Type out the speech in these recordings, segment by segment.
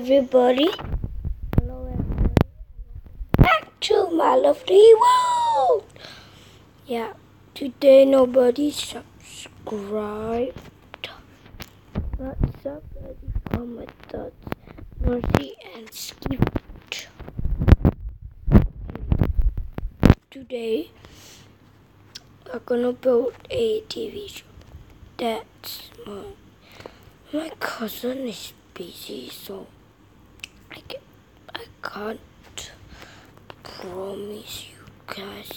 Everybody, hello everybody, back to my lovely world. Yeah, today nobody subscribed, but somebody commented Mercy and skipped. Today, we're gonna build a TV show. That's my cousin is busy, so I can't promise you guys.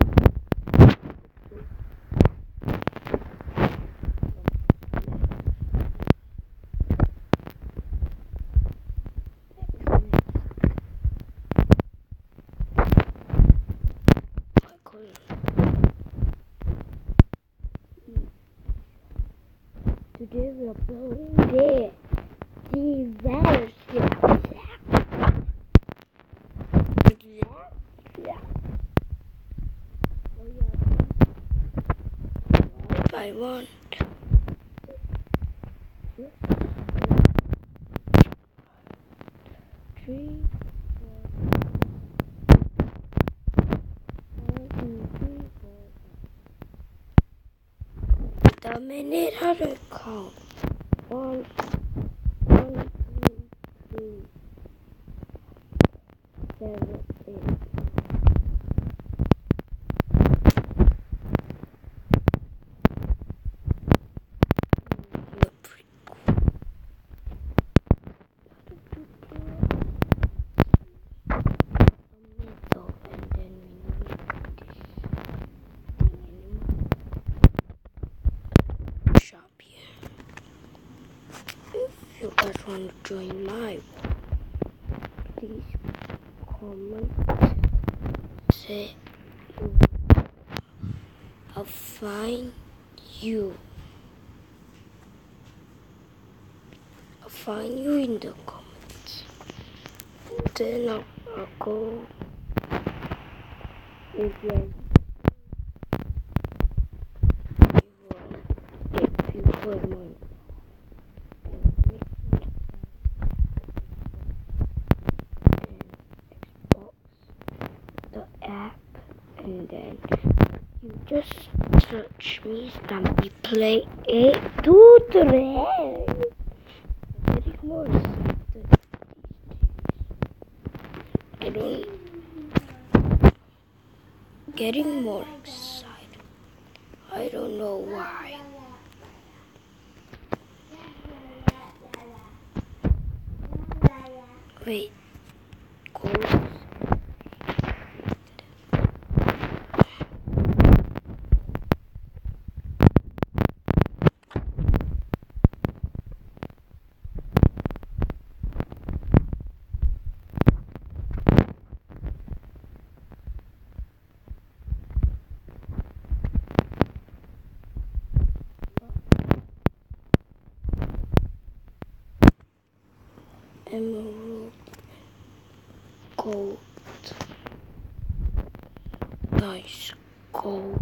Today we are building the version. I want 3, 4, 5. The minute how to count. 1, 2, 3, 7, 8. If you guys want to join my world, please comment, say I'll find you. I'll find you in the comments. Then I'll go if you put my the app, and then you just search me Stampy Play 823. Getting more excited. Getting more excited. I don't know why. Wait. Go. Emerald, gold, nice gold,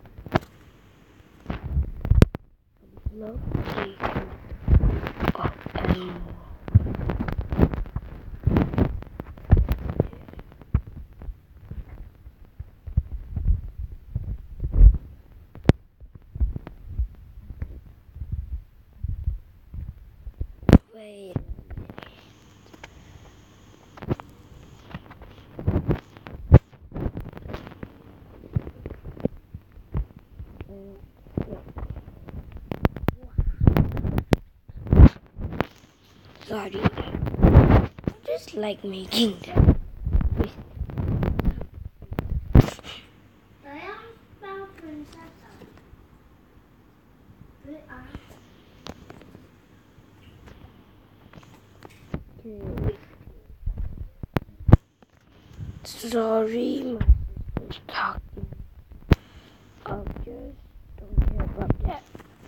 lovely gold of emerald. Wait. Sorry, I just like making them. Sorry, my sister's talking. I'll just don't care about that.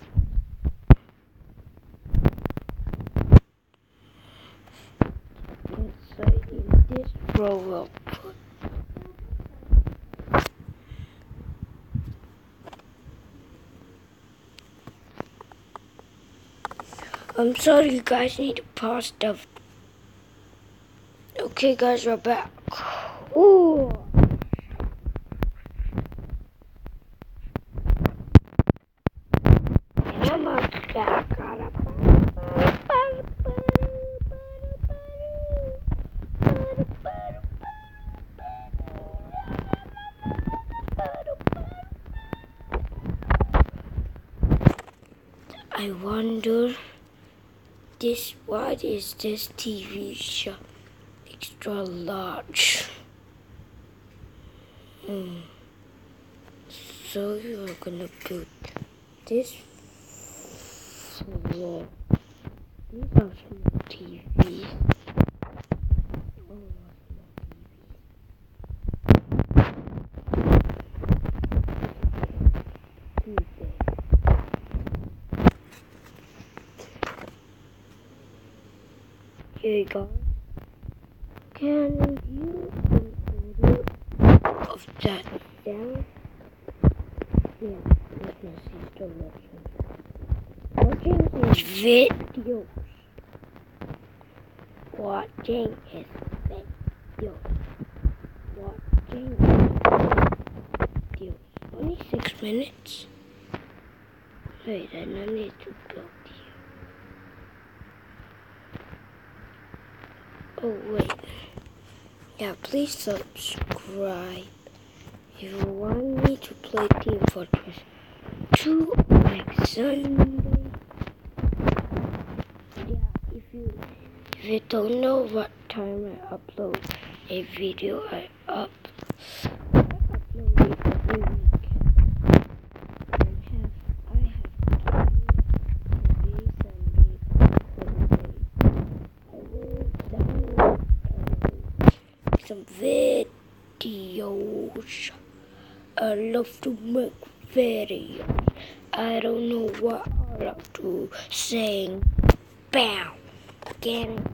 Inside in this row we'll put I'm sorry you guys need to pause the Okay, guys, we're back. Ooh. And I'm back. I wonder what is this TV show? Extra large. So you're gonna put this floor. These are small TVs. Here you go. Can you put of that down? Yeah, let me see the direction. Watching is videos. Watching is videos. Watching is videos. Only 6 minutes. Wait, and I need to go here. Oh wait. Yeah, please subscribe. If you want me to play Team Fortress 2 next Sunday. Yeah, if you don't know what time I upload a video, I upload it every week. I have time every Sunday. I will download some videos. I love to make videos. I don't know what I love to sing. Bam! Bam!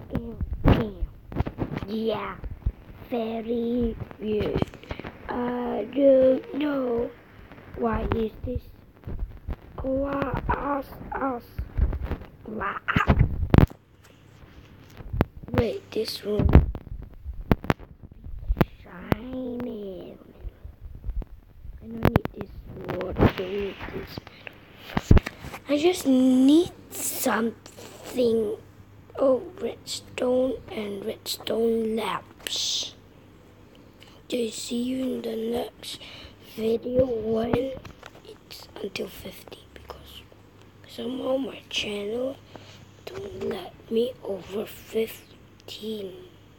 Yeah, very good. I don't know. Why is this glass? Wait, this room shining. I don't need this water. I don't need this. I just need something. Oh, redstone and redstone lamps. Okay, see you in the next video when it's until 50 because somehow my channel don't let me over 15.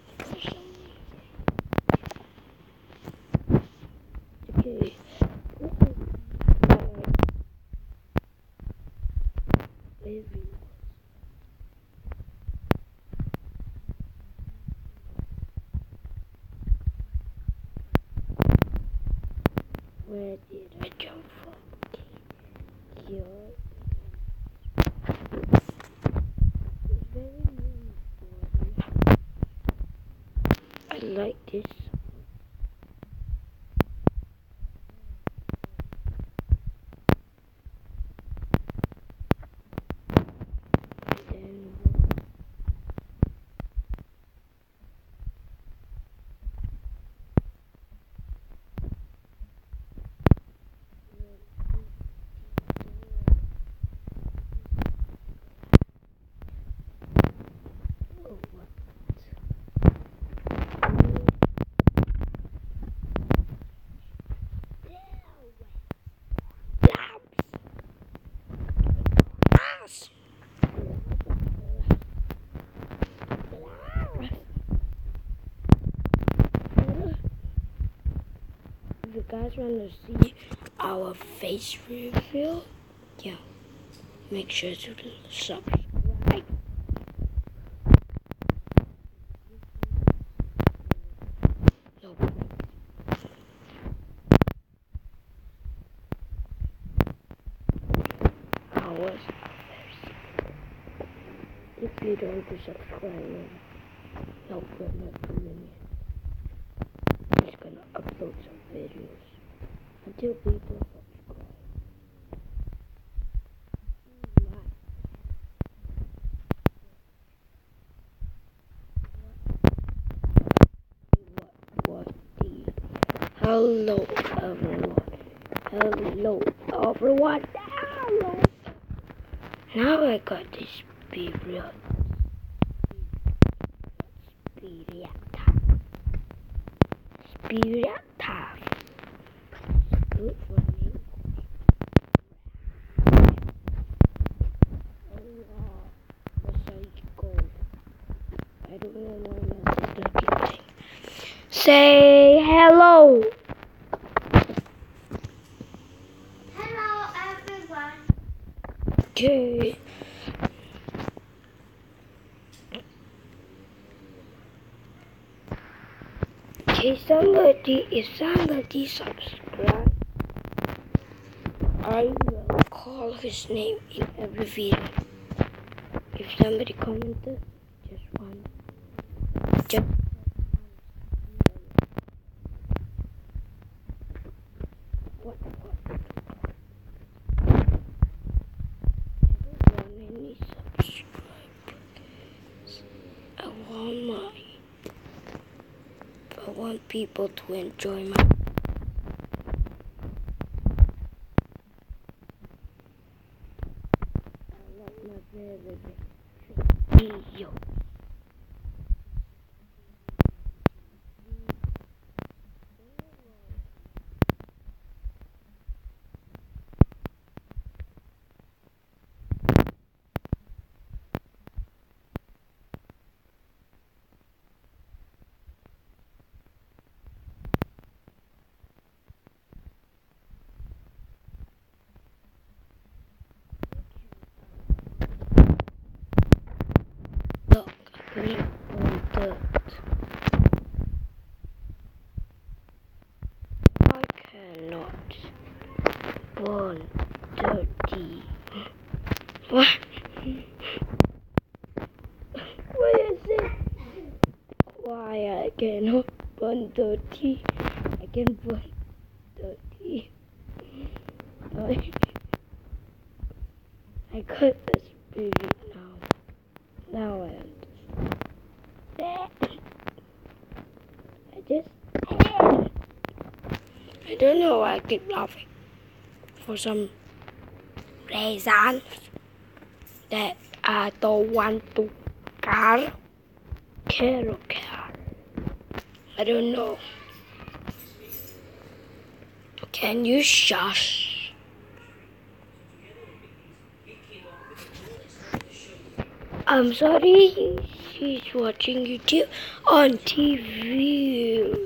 Okay, where did I jump from? Okay, here. It's very new for me. I like this. If you guys want to see our face reveal, yeah, make sure to subscribe. No. Ours. If you don't subscribe, no, we're not doing it. I'm just gonna upload some videos until people subscribe. Hello everyone. Hello everyone. Hello. Now I got this period. Spirit time. Good for me. What's how you go? I don't know why my sister keeps saying. Say hello. Hello, everyone. Okay. If somebody subscribe, I will call his name in every video. If somebody commented, just one. Just what? I don't want any subscribers. I want people to enjoy my. I like my very video. Look, click on that. I cannot. 130. What? What is it? Why I cannot 130? I can 130. I got the spirit now. Now I understand. I don't know why I keep laughing. For some reason that I don't want to care. I don't know. Can you shush? I'm sorry. She's watching YouTube on TV.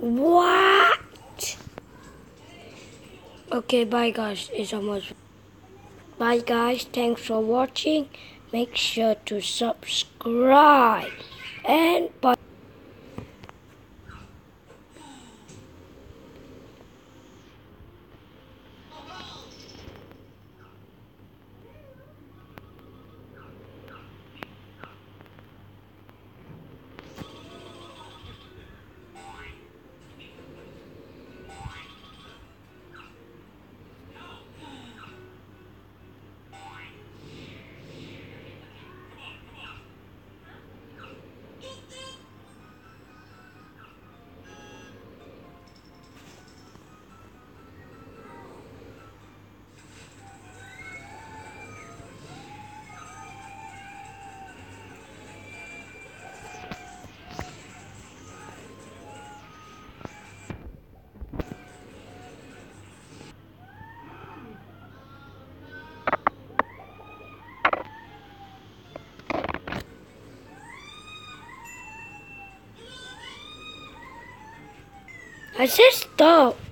What? Okay, bye guys. It's almost. Bye guys. Thanks for watching. Make sure to subscribe. And bye. I said stop.